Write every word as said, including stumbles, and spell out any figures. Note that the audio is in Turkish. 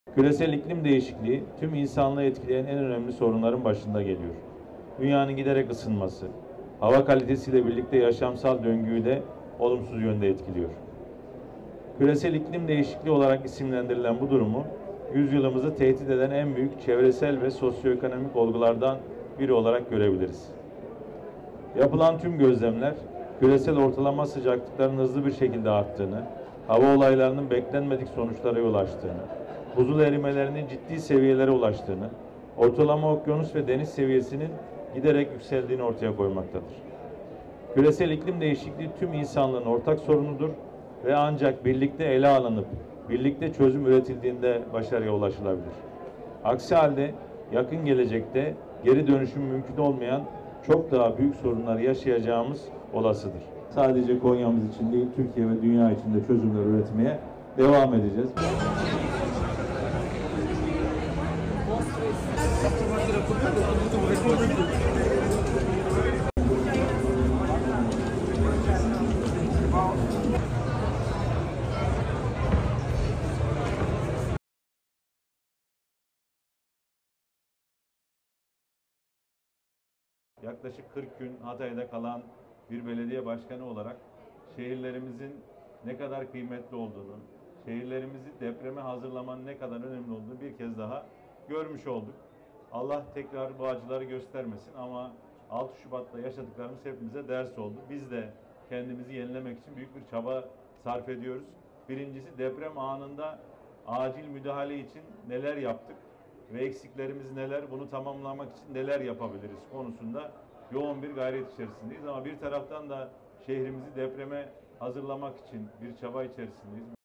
Küresel iklim değişikliği tüm insanlığı etkileyen en önemli sorunların başında geliyor. Dünyanın giderek ısınması, hava kalitesiyle birlikte yaşamsal döngüyü de olumsuz yönde etkiliyor. Küresel iklim değişikliği olarak isimlendirilen bu durumu, yüzyılımızı tehdit eden en büyük çevresel ve sosyoekonomik olgulardan biri olarak görebiliriz. Yapılan tüm gözlemler, küresel ortalama sıcaklıkların hızlı bir şekilde arttığını, hava olaylarının beklenmedik sonuçlara yol açtığını, buzul erimelerinin ciddi seviyelere ulaştığını, ortalama okyanus ve deniz seviyesinin giderek yükseldiğini ortaya koymaktadır. Küresel iklim değişikliği tüm insanlığın ortak sorunudur ve ancak birlikte ele alınıp, birlikte çözüm üretildiğinde başarıya ulaşılabilir. Aksi halde yakın gelecekte geri dönüşüm mümkün olmayan çok daha büyük sorunlar yaşayacağımız olasıdır. Sadece Konya'mız için değil, Türkiye ve dünya için de çözümler üretmeye devam edeceğiz. Yaklaşık kırk gün Hatay'da kalan bir belediye başkanı olarak şehirlerimizin ne kadar kıymetli olduğunu, şehirlerimizi depreme hazırlamanın ne kadar önemli olduğunu bir kez daha görmüş olduk. Allah tekrar bu acıları göstermesin ama altı Şubat'ta yaşadıklarımız hepimize ders oldu. Biz de kendimizi yenilemek için büyük bir çaba sarf ediyoruz. Birincisi, deprem anında acil müdahale için neler yaptık ve eksiklerimiz neler, bunu tamamlamak için neler yapabiliriz konusunda yoğun bir gayret içerisindeyiz. Ama bir taraftan da şehrimizi depreme hazırlamak için bir çaba içerisindeyiz.